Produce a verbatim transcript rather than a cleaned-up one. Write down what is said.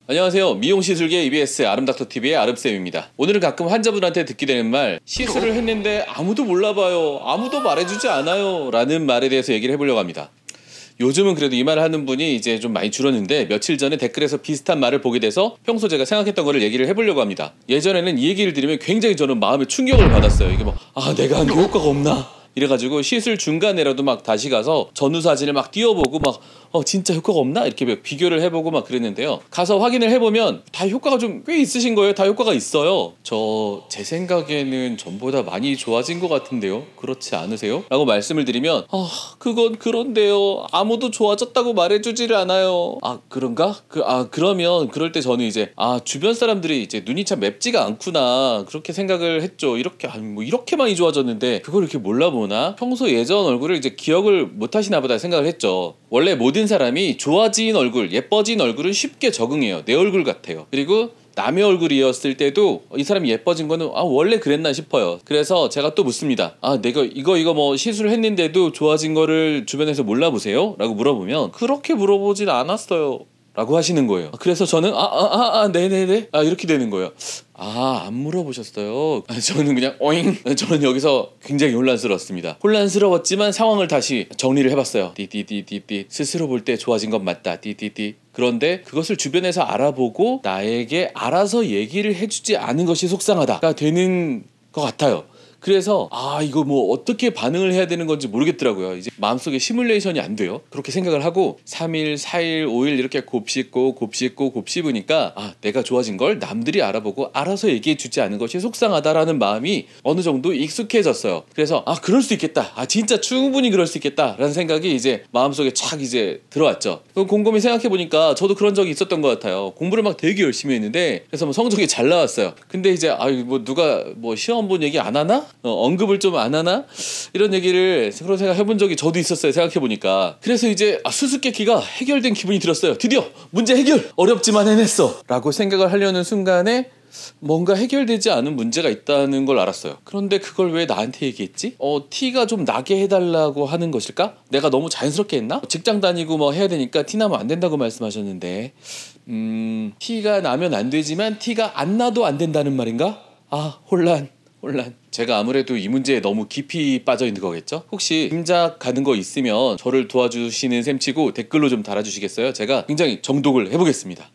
안녕하세요. 미용시술계 이비에스 아름닥터티비의 아름쌤입니다. 오늘은 가끔 환자분한테 듣게 되는 말, 시술을 했는데 아무도 몰라봐요, 아무도 말해주지 않아요 라는 말에 대해서 얘기를 해보려고 합니다. 요즘은 그래도 이 말을 하는 분이 이제 좀 많이 줄었는데, 며칠 전에 댓글에서 비슷한 말을 보게 돼서 평소 제가 생각했던 거를 얘기를 해보려고 합니다. 예전에는 이 얘기를 들으면 굉장히 저는 마음에 충격을 받았어요. 이게 뭐, 아 내가 한 게 효과가 없나? 이래가지고 시술 중간에라도 막 다시 가서 전후 사진을 막 띄워보고 막 어 진짜 효과가 없나? 이렇게 비교를 해보고 막 그랬는데요. 가서 확인을 해보면 다 효과가 좀 꽤 있으신 거예요. 다 효과가 있어요. 저 제 생각에는 전보다 많이 좋아진 것 같은데요, 그렇지 않으세요? 라고 말씀을 드리면, 아 그건 그런데요, 아무도 좋아졌다고 말해주지를 않아요. 아 그런가? 그, 아 그러면 그럴 때 저는 이제 아 주변 사람들이 이제 눈이 참 맵지가 않구나, 그렇게 생각을 했죠. 이렇게 아니 뭐 이렇게 많이 좋아졌는데 그걸 이렇게 몰라보나? 평소 예전 얼굴을 이제 기억을 못 하시나 보다 생각을 했죠. 원래 모든 사람이 좋아진 얼굴, 예뻐진 얼굴은 쉽게 적응해요. 내 얼굴 같아요. 그리고 남의 얼굴이었을 때도 이 사람이 예뻐진 거는 아 원래 그랬나 싶어요. 그래서 제가 또 묻습니다. 아 내가 이거 이거 뭐 시술을 했는데도 좋아진 거를 주변에서 몰라보세요? 라고 물어보면 그렇게 물어보진 않았어요 라고 하시는 거예요. 그래서 저는 아 아 아 아 네네네 아 이렇게 되는 거예요. 아 안 물어보셨어요? 아, 저는 그냥 오잉. 저는 여기서 굉장히 혼란스러웠습니다. 혼란스러웠지만 상황을 다시 정리를 해봤어요. 띠띠띠띠띠 스스로 볼 때 좋아진 건 맞다. 띠띠띠. 그런데 그것을 주변에서 알아보고 나에게 알아서 얘기를 해주지 않은 것이 속상하다가 되는 것 같아요. 그래서 아 이거 뭐 어떻게 반응을 해야 되는 건지 모르겠더라고요. 이제 마음속에 시뮬레이션이 안 돼요. 그렇게 생각을 하고 삼 일, 사 일, 오 일 이렇게 곱씹고 곱씹고 곱씹으니까 아 내가 좋아진 걸 남들이 알아보고 알아서 얘기해 주지 않은 것이 속상하다라는 마음이 어느 정도 익숙해졌어요. 그래서 아 그럴 수 있겠다, 아 진짜 충분히 그럴 수 있겠다 라는 생각이 이제 마음속에 착 이제 들어왔죠. 곰곰이 생각해보니까 저도 그런 적이 있었던 것 같아요. 공부를 막 되게 열심히 했는데 그래서 뭐 성적이 잘 나왔어요. 근데 이제 아 뭐 누가 뭐 시험 본 얘기 안 하나? 어, 언급을 좀 안 하나? 이런 얘기를 그런 생각 해본 적이 저도 있었어요, 생각해보니까. 그래서 이제 아, 수수께끼가 해결된 기분이 들었어요. 드디어 문제 해결! 어렵지만 해냈어! 라고 생각을 하려는 순간에 뭔가 해결되지 않은 문제가 있다는 걸 알았어요. 그런데 그걸 왜 나한테 얘기했지? 어 티가 좀 나게 해달라고 하는 것일까? 내가 너무 자연스럽게 했나? 직장 다니고 뭐 해야 되니까 티 나면 안 된다고 말씀하셨는데 음... 티가 나면 안 되지만 티가 안 나도 안 된다는 말인가? 아 혼란 혼란. 제가 아무래도 이 문제에 너무 깊이 빠져 있는 거겠죠? 혹시 짐작 가는 거 있으면 저를 도와주시는 셈치고 댓글로 좀 달아주시겠어요? 제가 굉장히 정독을 해보겠습니다.